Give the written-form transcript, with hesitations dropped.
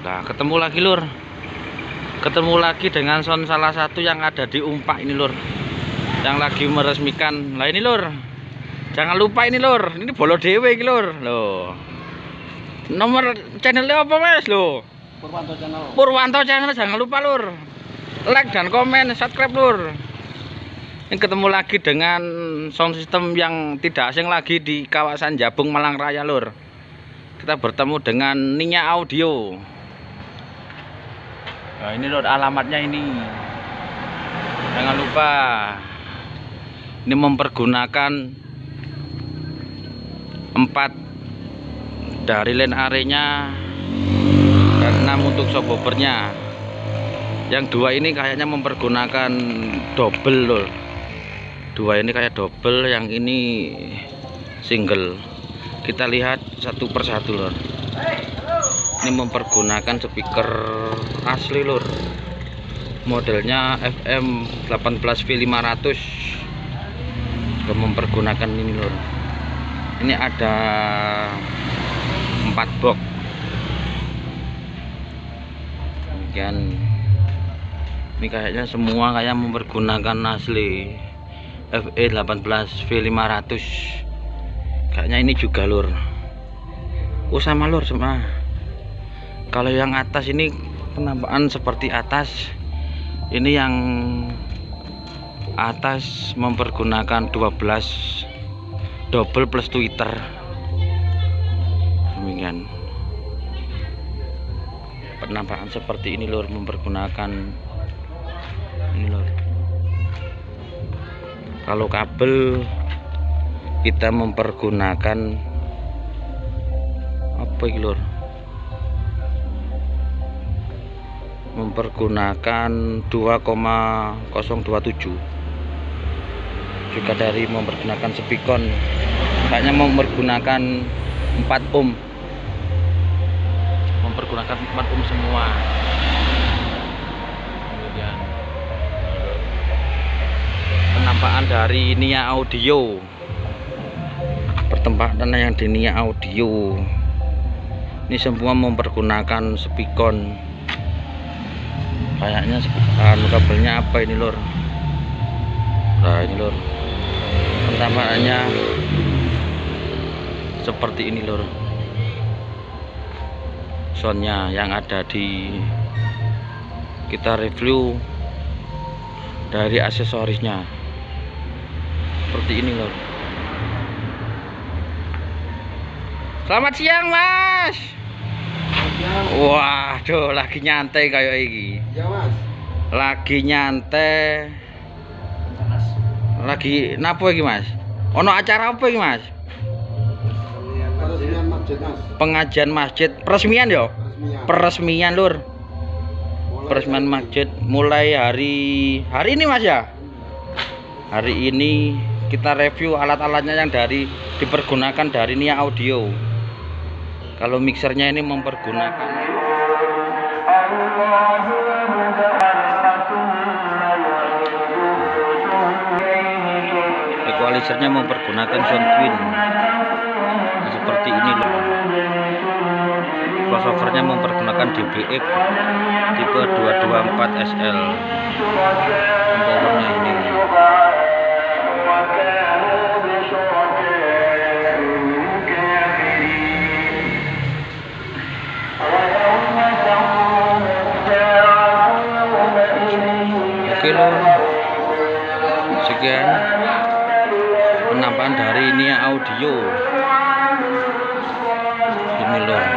Nah, ketemu lagi lur. Ketemu lagi dengan sound salah satu yang ada di Umpak ini lur. Yang lagi meresmikan. Lah ini lur. Jangan lupa ini lur. Ini bolo dewe iki lur. Loh. Nomor channelnya apa Mas lo? Purwanto Channel. Purwanto Channel, jangan lupa lur. Like dan komen, subscribe lur. Ini ketemu lagi dengan sound system yang tidak asing lagi di kawasan Jabung Malang Raya lur. Kita bertemu dengan Nia Audio. Nah ini lur, alamatnya ini. Jangan lupa. Ini mempergunakan 4 dari line arenya dan 6 untuk subwoofernya. Yang 2 ini kayaknya mempergunakan double lur. 2 ini kayak double, yang ini single. Kita lihat satu persatu lur. Ini mempergunakan speaker asli lur. Modelnya FM 18V500. Mempergunakan ini lur. Ini ada 4 box. Demikian. Ini kayaknya semua kayak mempergunakan asli FE 18V500. Kayaknya ini juga lur. Oh sama lur sama. Kalau yang atas ini penampakan seperti atas. Ini yang atas mempergunakan 12 double plus Twitter. Demikian. Penampakan seperti ini lur, mempergunakan ini lur. Kalau kabel kita mempergunakan apa ini lur? Mempergunakan 2,027. Juga dari mempergunakan speakon. Kayaknya mempergunakan 4 ohm. Mempergunakan 4 ohm semua. Kemudian penampakan dari Nia Audio. Pertempatan yang di Nia Audio. Ini semua mempergunakan speakon. Kayaknya kabelnya apa ini lur? Nah ini lur. Penampakannya seperti ini lur. Soundnya yang ada di kita review dari aksesorisnya seperti ini lur. Selamat siang Mas. Wah, tuh lagi nyantai kayak ini. Ya Mas. Lagi nyantai. Lagi napo iki Mas? Ono acara apa iki Mas? Peresmian masjid Mas. Pengajian masjid, peresmian yo? Peresmian lur. Peresmian masjid mulai hari ini Mas ya? Hari ini kita review alat-alatnya yang dipergunakan dari Nia Audio. Kalau mixernya ini mempergunakan equalizernya mempergunakan sound twin seperti ini loh. Crossovernya mempergunakan DBX tipe 224 SL. Powernya ini. Oke lor, sekian penampakan dari Nia Audio ini lor.